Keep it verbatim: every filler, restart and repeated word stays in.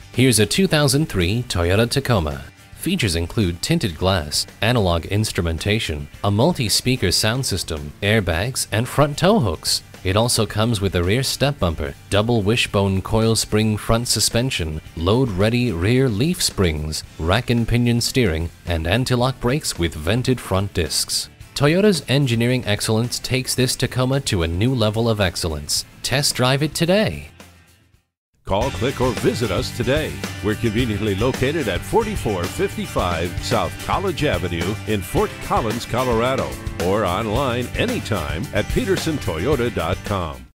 Here's a two thousand three Toyota Tacoma. Features include tinted glass, analog instrumentation, a multi-speaker sound system, airbags, and front tow hooks. It also comes with a rear step bumper, double wishbone coil spring front suspension, load-ready rear leaf springs, rack and pinion steering, and anti-lock brakes with vented front discs. Toyota's engineering excellence takes this Tacoma to a new level of excellence. Test drive it today. Call, click, or visit us today. We're conveniently located at forty-four fifty-five South College Avenue in Fort Collins, Colorado, or online anytime at Pedersen Toyota dot com.